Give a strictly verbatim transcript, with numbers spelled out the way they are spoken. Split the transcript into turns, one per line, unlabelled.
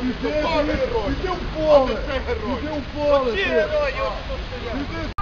Іди в поле! Іди в поле!
Всі герої, от тут стоять.